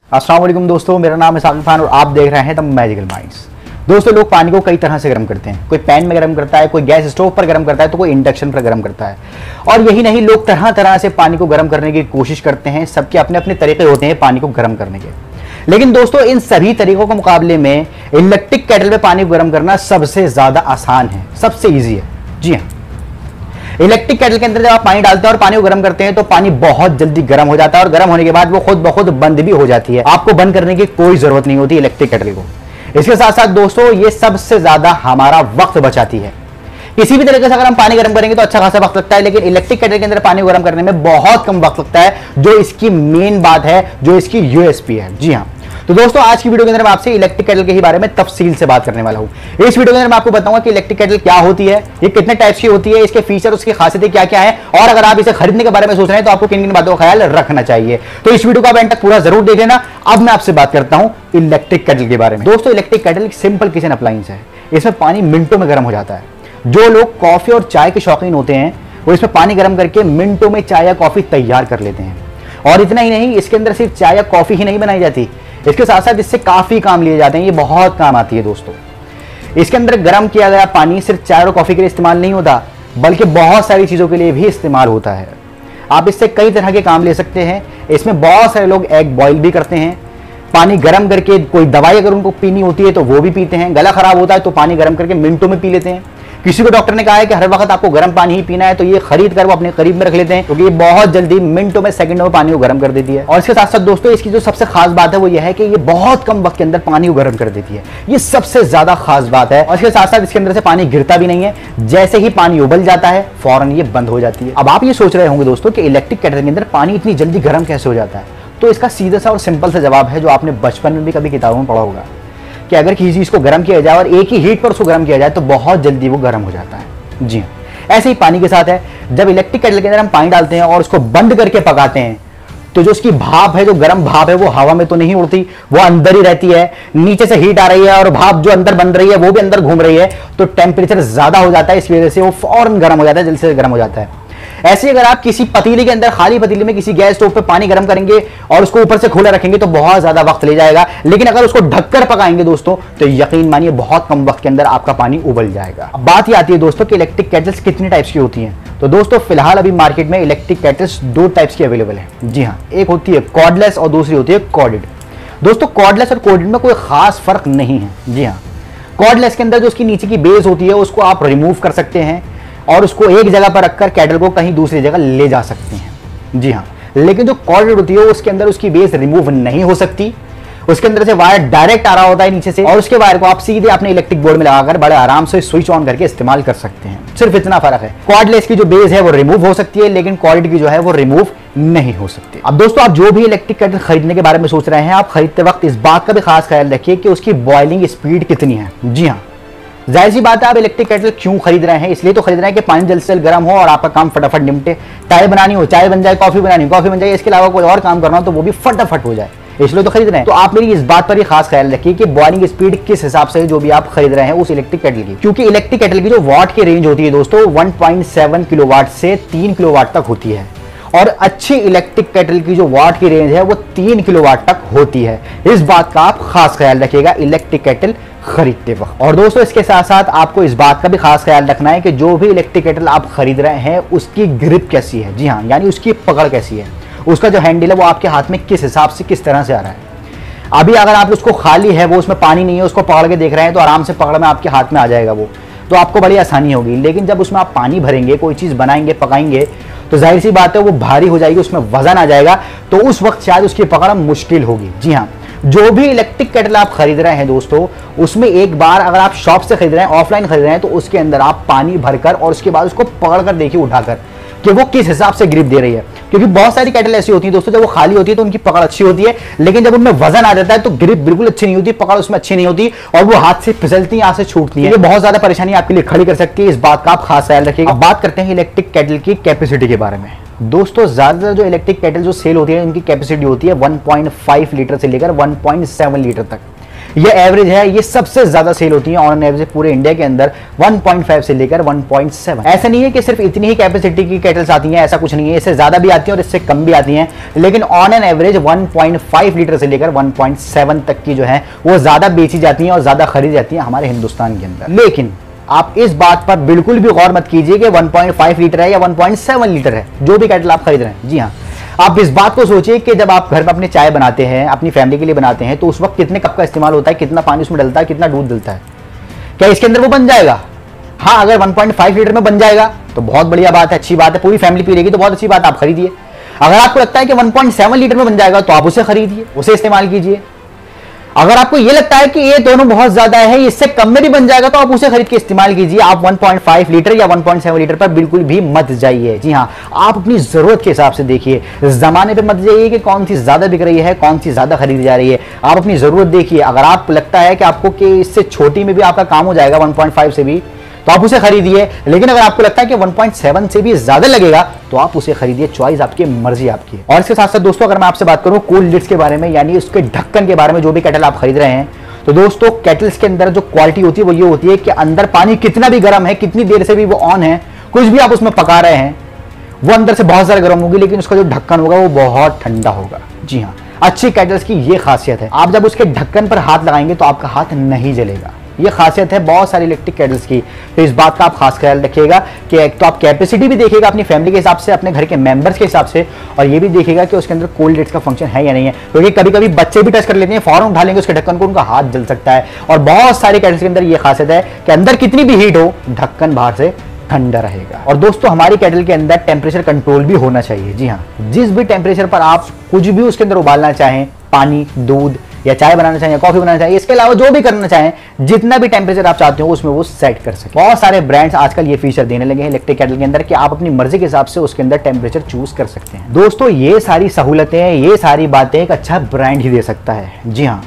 अस्सलाम वालेकुम दोस्तों, मेरा नाम है साकिब खान और आप देख रहे हैं द मैजिकल माइंड्स। दोस्तों, लोग पानी को कई तरह से गर्म करते हैं। कोई पैन में गर्म करता है, कोई गैस स्टोव पर गर्म करता है, तो कोई इंडक्शन पर गर्म करता है। और यही नहीं, लोग तरह तरह से पानी को गर्म करने की कोशिश करते हैं। सबके अपने अपने तरीके होते हैं पानी को गर्म करने के। लेकिन दोस्तों, इन सभी तरीकों के मुकाबले में इलेक्ट्रिक केटल में पानी को गर्म करना सबसे ज्यादा आसान है, सबसे ईजी है। जी हाँ, इलेक्ट्रिक केटल के अंदर जब आप पानी डालते हैं और पानी को गर्म करते हैं तो पानी बहुत जल्दी गर्म हो जाता है और गर्म होने के बाद वो खुद ब खुद बंद भी हो जाती है। आपको बंद करने की कोई जरूरत नहीं होती इलेक्ट्रिक केटल को। इसके साथ साथ दोस्तों, ये सबसे ज्यादा हमारा वक्त बचाती है। किसी भी तरीके से अगर हम पानी गर्म करेंगे तो अच्छा खासा वक्त लगता है, लेकिन इलेक्ट्रिक केटल के अंदर पानी गर्म करने में बहुत कम वक्त लगता है, जो इसकी मेन बात है, जो इसकी यूएसपी है। जी हाँ, तो दोस्तों, आज की वीडियो के अंदर मैं आपसे इलेक्ट्रिक केटल के ही बारे में तफसील से बात करने वाला हूं। इस वीडियो के अंदर मैं आपको बताऊंगा कि इलेक्ट्रिक केटल क्या होती है, ये कितने टाइप्स की होती है, इसके फीचर, उसकी खासियतें क्या क्या है, और अगर आप इसे खरीदने के बारे में सोच रहे हैं तो आपको किन किन बातों का ख्याल रखना चाहिए। तो इस वीडियो को आप एंड तक पूरा जरूर देख लेना। अब मैं आपसे बात करता हूं इलेक्ट्रिक केटल के बारे में। दोस्तों, इलेक्ट्रिक केटल एक सिंपल किचन अप्लायंस है। इसमें पानी मिनटों में गर्म हो जाता है। जो लोग कॉफी और चाय के शौकीन होते हैं वो इसमें पानी गर्म करके मिनटों में चाय या कॉफी तैयार कर लेते हैं। और इतना ही नहीं, इसके अंदर सिर्फ चाय या कॉफी ही नहीं बनाई जाती, इसके साथ साथ इससे काफी काम लिए जाते हैं। ये बहुत काम आती है दोस्तों। इसके अंदर गर्म किया गया पानी सिर्फ चाय और कॉफी के लिए इस्तेमाल नहीं होता, बल्कि बहुत सारी चीजों के लिए भी इस्तेमाल होता है। आप इससे कई तरह के काम ले सकते हैं। इसमें बहुत सारे लोग एग बॉईल भी करते हैं। पानी गर्म करके कोई दवाई अगर उनको पीनी होती है तो वो भी पीते हैं। गला खराब होता है तो पानी गर्म करके मिनटों में पी लेते हैं। किसी को डॉक्टर ने कहा है कि हर वक्त आपको गर्म पानी ही पीना है, तो ये खरीद कर वो अपने करीब में रख लेते हैं, क्योंकि ये बहुत जल्दी मिनटों में, सेकंडों में पानी को गर्म कर देती है। और इसके साथ साथ दोस्तों, इसकी जो सबसे खास बात है वो ये है कि ये बहुत कम वक्त के अंदर पानी को गर्म कर देती है। ये सबसे ज्यादा खास बात है। और इसके साथ साथ इसके अंदर से पानी गिरता भी नहीं है। जैसे ही पानी उबल जाता है फौरन ये बंद हो जाती है। अब आप ये सोच रहे होंगे दोस्तों कि इलेक्ट्रिक केटल के अंदर पानी इतनी जल्दी गर्म कैसे हो जाता है, तो इसका सीधा सा और सिंपल सा जवाब है, जो आपने बचपन में भी कभी किताबों में पढ़ा होगा, कि अगर किसी चीज को गर्म किया जाए और एक ही हीट पर उसको गर्म किया जाए तो बहुत जल्दी वो गर्म हो जाता है। जी हाँ, ऐसे ही पानी के साथ है। जब इलेक्ट्रिक केटल के अंदर हम पानी डालते हैं और उसको बंद करके पकाते हैं तो जो उसकी भाप है, जो गर्म भाप है, वो हवा में तो नहीं उड़ती, वो अंदर ही रहती है। नीचे से हीट आ रही है और भाप जो अंदर बन रही है वो भी अंदर घूम रही है, तो टेम्परेचर ज्यादा हो जाता है। इस वजह से वो फौरन गर्म हो जाता है, जल्दी से गर्म हो जाता है। ऐसे अगर आप किसी पतीले के अंदर, खाली पतीले में किसी गैस स्टोव पे पानी गर्म करेंगे और उसको ऊपर से खुला रखेंगे तो बहुत ज्यादा वक्त ले जाएगा। लेकिन अगर उसको ढककर पकाएंगे दोस्तों तो यकीन मानिए बहुत कम वक्त के अंदर आपका पानी उबल जाएगा। अब बात ये आती है दोस्तों कि इलेक्ट्रिक केटल्स कितनी टाइप्स की होती हैं। तो दोस्तों, फिलहाल अभी मार्केट में इलेक्ट्रिक केटल्स दो टाइप्स की अवेलेबल है। जी हाँ, एक होती है कॉर्डलेस और दूसरी होती है कॉर्डेड। दोस्तों, कॉर्डलेस और कॉर्डेड में कोई खास फर्क नहीं है। जी हाँ, कॉर्डलेस के अंदर जो उसकी नीचे की बेस होती है उसको आप रिमूव कर सकते हैं और उसको एक जगह पर रखकर केटल को कहीं दूसरी जगह ले जा सकते हैं। जी हाँ, लेकिन जो कॉर्डेड होती है उसके अंदर उसकी बेस रिमूव नहीं हो सकती। उसके अंदर से वायर डायरेक्ट आ रहा होता है नीचे से, और उसके वायर को आप सीधे अपने इलेक्ट्रिक बोर्ड में लगाकर बड़े आराम से स्विच ऑन करके इस्तेमाल कर सकते हैं। सिर्फ इतना फर्क है, कॉर्डलेस की जो बेस है वो रिमूव हो सकती है, लेकिन कॉर्डेड की जो है वो रिमूव नहीं हो सकती। अब दोस्तों, आप जो भी इलेक्ट्रिक केटल खरीदने के बारे में सोच रहे हैं, आप खरीदते वक्त इस बात का भी खास ख्याल रखिए कि उसकी बॉइलिंग स्पीड कितनी है। जी हाँ, जाहिर सी बात है, आप इलेक्ट्रिक केटल क्यों खरीद रहे हैं? इसलिए तो खरीद रहे हैं कि पानी जल्द से जल्द गर्म हो और आपका काम फटाफट निपटे। चाय बनानी हो, चाय बन जाए, कॉफी बनानी हो, कॉफी बन जाए, इसके अलावा कोई और काम करना हो तो वो भी फटाफट हो जाए, इसलिए तो खरीद रहे हैं। तो आप मेरी इस बात पर ही खास ख्याल रखिए कि बॉइलिंग स्पीड किस हिसाब से जो भी आप खरीद रहे हैं उस इलेक्ट्रिक केटल की, क्योंकि इलेक्ट्रिक केटल की जो वाट की रेंज होती है दोस्तों 1.7 किलोवाट से 3 किलोवाट तक होती है, और अच्छी इलेक्ट्रिक केटल की जो वाट की रेंज है वो 3 किलोवाट तक होती है। इस बात का आप खास ख्याल रखिएगा इलेक्ट्रिक केटल खरीदते वक्त। और दोस्तों, इसके साथ साथ आपको इस बात का भी खास ख्याल रखना है कि जो भी इलेक्ट्रिक केटल आप खरीद रहे हैं उसकी ग्रिप कैसी है। जी हाँ, यानी उसकी पकड़ कैसी है, उसका जो हैंडल है वो आपके हाथ में किस हिसाब से, किस तरह से आ रहा है। अभी अगर आप उसको खाली है, वो उसमें पानी नहीं है, उसको पकड़ के देख रहे हैं तो आराम से पकड़ में आपके हाथ में आ जाएगा वो, तो आपको बड़ी आसानी होगी। लेकिन जब उसमें आप पानी भरेंगे, कोई चीज बनाएंगे, पकाएंगे, तो जाहिर सी बात है वो भारी हो जाएगी, उसमें वजन आ जाएगा, तो उस वक्त शायद उसकी पकड़ मुश्किल होगी। जी हाँ, जो भी इलेक्ट्रिक केटल आप खरीद रहे हैं दोस्तों, उसमें एक बार अगर आप शॉप से खरीद रहे हैं, ऑफलाइन खरीद रहे हैं, तो उसके अंदर आप पानी भरकर और उसके बाद उसको पकड़कर देखिए, उठाकर, कि वो किस हिसाब से ग्रिप दे रही है। क्योंकि बहुत सारी केटल ऐसी होती है दोस्तों, जब वो खाली होती है तो उनकी पकड़ अच्छी होती है, लेकिन जब उनमें वजन आ जाता है तो ग्रिप बिल्कुल अच्छी नहीं होती, पकड़ उसमें अच्छी नहीं होती और वो हाथ से फिसलती, हाथ से छूटती है। ये बहुत ज्यादा परेशानी आपके लिए खड़ी कर सकती है। इस बात का आप खास ख्याल रखिएगा। अब बात करते हैं इलेक्ट्रिक केटल की कैपेसिटी के बारे में। दोस्तों, ज्यादातर जो इलेक्ट्रिक केटल जो सेल होती है उनकी कैपेसिटी होती है 1.5 लीटर से लेकर 1.7 लीटर तक। ये एवरेज है, ये सबसे ज्यादा सेल होती है ऑन एवरेज पूरे इंडिया के अंदर 1.5 से लेकर 1.7। ऐसा नहीं है कि सिर्फ इतनी ही कैपेसिटी की केटल्स आती हैं, ऐसा कुछ नहीं है, इससे ज्यादा भी आती हैं और इससे कम भी आती हैं, लेकिन ऑन एन एवरेज 1.5 लीटर से लेकर 1.7 तक की जो है वो ज्यादा बेची जाती हैं और ज्यादा खरीदी जाती हैं हमारे हिंदुस्तान के अंदर। लेकिन आप इस बात पर बिल्कुल भी गौर मत कीजिए कि 1.5 लीटर है या 1.7 लीटर है जो भी केटल आप खरीद रहे हैं। जी हाँ, आप इस बात को सोचिए कि जब आप घर में अपनी चाय बनाते हैं, अपनी फैमिली के लिए बनाते हैं, तो उस वक्त कितने कप का इस्तेमाल होता है, कितना पानी उसमें डलता है, कितना दूध डलता है, क्या इसके अंदर वो बन जाएगा? हाँ, अगर 1.5 लीटर में बन जाएगा तो बहुत बढ़िया बात है, अच्छी बात है, पूरी फैमिली पी लेगी तो बहुत अच्छी बात है, आप खरीदिए। अगर आपको लगता है कि 1.7 लीटर में बन जाएगा तो आप उसे खरीदिए, उसे इस्तेमाल कीजिए। अगर आपको ये लगता है कि ये दोनों बहुत ज्यादा है, इससे कम में भी बन जाएगा, तो आप उसे खरीद के इस्तेमाल कीजिए। आप 1.5 लीटर या 1.7 लीटर पर बिल्कुल भी मत जाइए। जी हाँ, आप अपनी जरूरत के हिसाब से देखिए, जमाने पे मत जाइए कि कौन सी ज्यादा बिक रही है, कौन सी ज्यादा खरीदी जा रही है। आप अपनी जरूरत देखिए, अगर आपको लगता है कि आपको कि इससे छोटी में भी आपका काम हो जाएगा 1.5 से भी, तो आप उसे खरीदिए। लेकिन अगर आपको लगता है कि 1.7 से भी ज्यादा लगेगा तो आप उसे खरीदिए, चॉइस आपकी, मर्जी आपकी। और इसके साथ साथ दोस्तों, अगर मैं आपसे बात करूं कूल लिड्स के बारे में, यानी उसके ढक्कन के बारे में, जो भी केटल आप खरीद रहे हैं, तो दोस्तों केटल्स के अंदर जो क्वालिटी होती है वो ये होती है कि अंदर पानी कितना भी गर्म है, कितनी देर से भी वो ऑन है, कुछ भी आप उसमें पका रहे हैं, वो अंदर से बहुत ज्यादा गर्म होगी, लेकिन उसका जो ढक्कन होगा वो बहुत ठंडा होगा। जी हाँ, अच्छी केटल्स की ये खासियत है। आप जब उसके ढक्कन पर हाथ लगाएंगे तो आपका हाथ नहीं जलेगा, ये खासियत है बहुत सारी इलेक्ट्रिक केटल्स की। तो इस बात का आप खास ख्याल रखिएगा कि एक तो आप कैपेसिटी भी देखिएगा अपनी फैमिली के हिसाब से, अपने घर के मेंबर्स के हिसाब से, और ये भी देखिएगा कि उसके अंदर कोल्ड लिड्स का फंक्शन है या नहीं है, क्योंकि कभी कभी बच्चे भी टच कर लेते हैं, फौरन उठा लेंगे उसके ढक्कन को, उनका हाथ जल सकता है। और बहुत सारे केटल्स के अंदर ये खासियत है कि अंदर कितनी भी हीट हो, ढक्कन बाहर से ठंडा रहेगा। और दोस्तों, हमारी केटल के अंदर टेम्परेचर कंट्रोल भी होना चाहिए। जी हाँ, जिस भी टेम्परेचर पर आप कुछ भी उसके अंदर उबालना चाहें, पानी, दूध या चाय बनाना चाहें या कॉफी बनाना चाहें, इसके अलावा जो भी करना चाहें, जितना भी टेम्परेचर आप चाहते हो उसमें वो सेट कर सके। बहुत सारे ब्रांड्स आजकल ये फीचर देने लगे हैं इलेक्ट्रिक केटल के अंदर कि आप अपनी मर्जी के हिसाब से उसके अंदर टेम्परेचर चूज कर सकते हैं। दोस्तों, ये सारी सहूलतें, ये सारी बातें एक अच्छा ब्रांड ही दे सकता है। जी हाँ,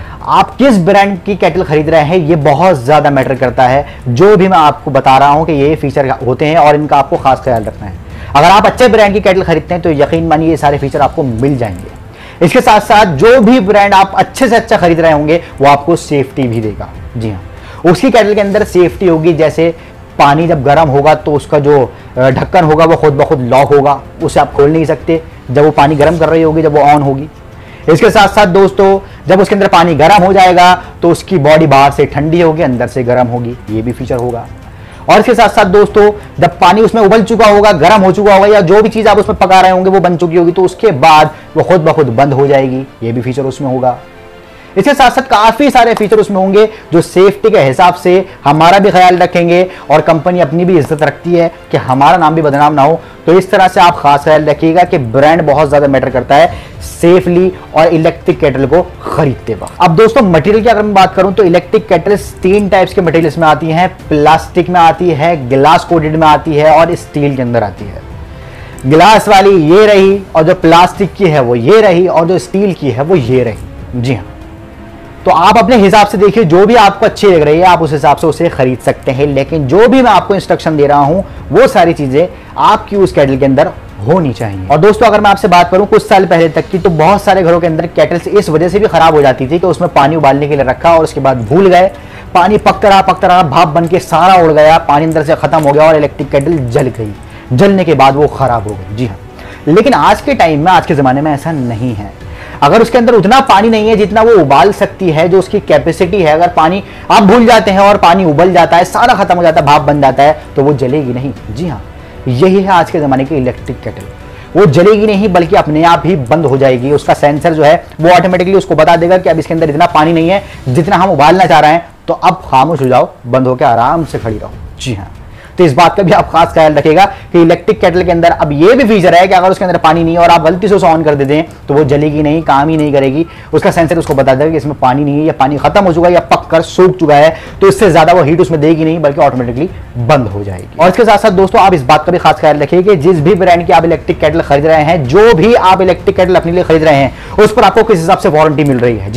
आप किस ब्रांड की केटल खरीद रहे हैं ये बहुत ज्यादा मैटर करता है। जो भी मैं आपको बता रहा हूं कि ये फीचर होते हैं और इनका आपको खास ख्याल रखना है। अगर आप अच्छे ब्रांड की केटल खरीदते हैं तो यकीन मानिए ये सारे फीचर आपको मिल जाएंगे। इसके साथ साथ जो भी ब्रांड आप अच्छे से अच्छा खरीद रहे होंगे वो आपको सेफ्टी भी देगा। जी हाँ, उसकी केटल के अंदर सेफ्टी होगी, जैसे पानी जब गर्म होगा तो उसका जो ढक्कन होगा वो खुद ब खुद लॉक होगा, उसे आप खोल नहीं सकते जब वो पानी गर्म कर रही होगी, जब वो ऑन होगी। इसके साथ साथ दोस्तों, जब उसके अंदर पानी गर्म हो जाएगा तो उसकी बॉडी बाहर से ठंडी होगी, अंदर से गर्म होगी, ये भी फीचर होगा। और इसके साथ साथ दोस्तों, जब पानी उसमें उबल चुका होगा, गर्म हो चुका होगा, या जो भी चीज आप उसमें पका रहे होंगे वो बन चुकी होगी, तो उसके बाद वो खुद ब खुद बंद हो जाएगी, ये भी फीचर उसमें होगा। इसके साथ साथ काफी सारे फीचर उसमें होंगे जो सेफ्टी के हिसाब से हमारा भी ख्याल रखेंगे, और कंपनी अपनी भी इज्जत रखती है कि हमारा नाम भी बदनाम ना हो। तो इस तरह से आप खास ख्याल रखिएगा कि ब्रांड बहुत ज्यादा मैटर करता है सेफली और इलेक्ट्रिक केटल को खरीदते वक्त। अब दोस्तों, मटेरियल की अगर मैं बात करूं तो इलेक्ट्रिक केटल्स 3 टाइप्स के मटेरियल्स में आती हैं। प्लास्टिक में आती है, ग्लास कोटेड में आती है और स्टील के अंदर आती है। ग्लास वाली ये रही, और जो प्लास्टिक की है वो ये रही, और जो स्टील की है वो ये रही। जी हाँ, तो आप अपने हिसाब से देखिए, जो भी आपको अच्छी लग रही है आप उस हिसाब से उसे खरीद सकते हैं। लेकिन जो भी मैं आपको इंस्ट्रक्शन दे रहा हूं वो सारी चीजें आपकी उस केटल के अंदर होनी चाहिए। और दोस्तों, अगर मैं आपसे बात करूं कुछ साल पहले तक की, तो बहुत सारे घरों के अंदर केटल्स इस वजह से भी खराब हो जाती थी कि उसमें पानी उबालने के लिए रखा और उसके बाद भूल गए, पानी पकता रहा, भाप बन के सारा उड़ गया, पानी अंदर से खत्म हो गया और इलेक्ट्रिक केटल जल गई। जलने के बाद वो खराब हो गई। जी हाँ, लेकिन आज के टाइम में, आज के जमाने में ऐसा नहीं है। अगर उसके अंदर उतना पानी नहीं है जितना वो उबाल सकती है, जो उसकी कैपेसिटी है, अगर पानी आप भूल जाते हैं और पानी उबल जाता है, सारा खत्म हो जाता है, भाप बन जाता है, तो वो जलेगी नहीं। जी हाँ, यही है आज के जमाने की इलेक्ट्रिक केटल। वो जलेगी नहीं बल्कि अपने आप ही बंद हो जाएगी। उसका सेंसर जो है वो ऑटोमेटिकली उसको बता देगा कि अब इसके अंदर इतना पानी नहीं है जितना हम उबालना चाह रहे हैं, तो अब खामोश हो जाओ, बंद होकर आराम से खड़ी रहो। जी हाँ, तो इस बात का भी आप खास ख्याल रखिएगा कि इलेक्ट्रिक केटल के अंदर अब ये भी फीचर है कि अगर उसके अंदर पानी नहीं है और आप गलती से उसे ऑन कर देते हैं तो वो जलेगी नहीं, काम ही नहीं करेगी। उसका सेंसर उसको बता देगा कि इसमें पानी नहीं है, या पानी खत्म हो चुका है, या पक कर सूख चुका है, तो इससे ज्यादा वो हीट उसमें देगी नहीं बल्कि ऑटोमेटिकली बंद हो जाएगी। और इसके साथ साथ दोस्तों, आप इस बात का भी खास ख्याल रखिए कि जिस भी ब्रांड की आप इलेक्ट्रिक केटल खरीद रहे हैं, जो भी आप इलेक्ट्रिक केटल अपने लिए खरीद रहे हैं, उस पर आपको किस हिसाब से वारंटी मिल रही है। जी हाँ,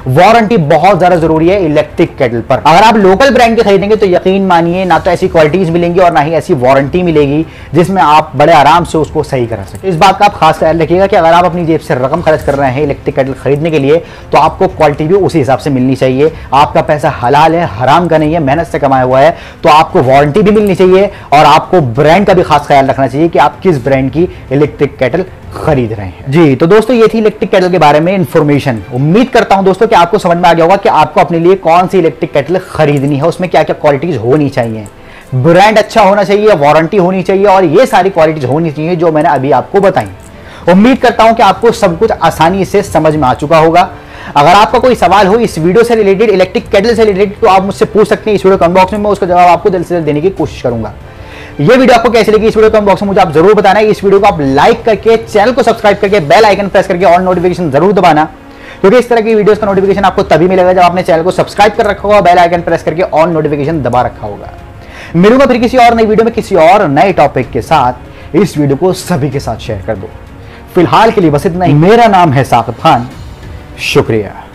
वारंटी बहुत ज्यादा जरूरी है इलेक्ट्रिक केटल पर। अगर आप लोकल ब्रांड के खरीदेंगे तो यकीन मानिए ना तो ऐसी क्वालिटीज मिलेंगी और ना ही ऐसी वारंटी मिलेगी जिसमें आप बड़े आराम से उसको सही करा सकें। इस बात का आप खास ख्याल रखिएगा कि अगर आप अपनी जेब से रकम खर्च कर रहे हैं इलेक्ट्रिक केटल खरीदने के लिए तो आपको क्वालिटी भी उसी हिसाब से मिलनी चाहिए। आपका पैसा हलाल है, हराम का नहीं है, मेहनत से कमाया हुआ है, तो आपको वारंटी भी मिलनी चाहिए और आपको ब्रांड का भी खास ख्याल रखना चाहिए कि आप किस ब्रांड की इलेक्ट्रिक केटल खरीद रहे हैं। जी तो दोस्तों ये थी इलेक्ट्रिक केटल के बारे में इंफॉर्मेशन। उम्मीद करता हूं दोस्तों कि आपको समझ में आ गया होगा कि आपको अपने लिए कौन सी इलेक्ट्रिक केटल खरीदनी है, उसमें क्या क्या क्वालिटीज होनी चाहिए, ब्रांड अच्छा होना चाहिए, वारंटी होनी चाहिए और ये सारी क्वालिटीज होनी चाहिए जो मैंने अभी आपको बताई। उम्मीद करता हूं कि आपको सब कुछ आसानी से समझ में आ चुका होगा। अगर आपका कोई सवाल हो इस वीडियो से रिलेटेड, इलेक्ट्रिक केटल से रिलेटेड, तो आप मुझसे पूछ सकते हैं इस वीडियो कमेंट बॉक्स में, मैं उसका जवाब आपको जल्द से जल्द देने की कोशिश करूंगा। ये वीडियो आपको कैसी लगी इस वीडियो कमेंट बॉक्स में मुझे आप जरूर बताना है। इस वीडियो को आप लाइक करके, चैनल को सब्सक्राइब करके, बेल आइकन प्रेस करके ऑल नोटिफिकेशन जरूर दबाना, क्योंकि इस तरह की वीडियोस का नोटिफिकेशन आपको तभी मिलेगा जब आपने चैनल को सब्सक्राइब कर रखा होगा, बेल आइकन प्रेस करके ऑल नोटिफिकेशन दबा रखा होगा। मिलूंगा फिर किसी और नई वीडियो में किसी और नए टॉपिक के साथ। इस वीडियो को सभी के साथ शेयर कर दो। फिलहाल के लिए बस इतना ही। मेरा नाम है साकिब खान, शुक्रिया।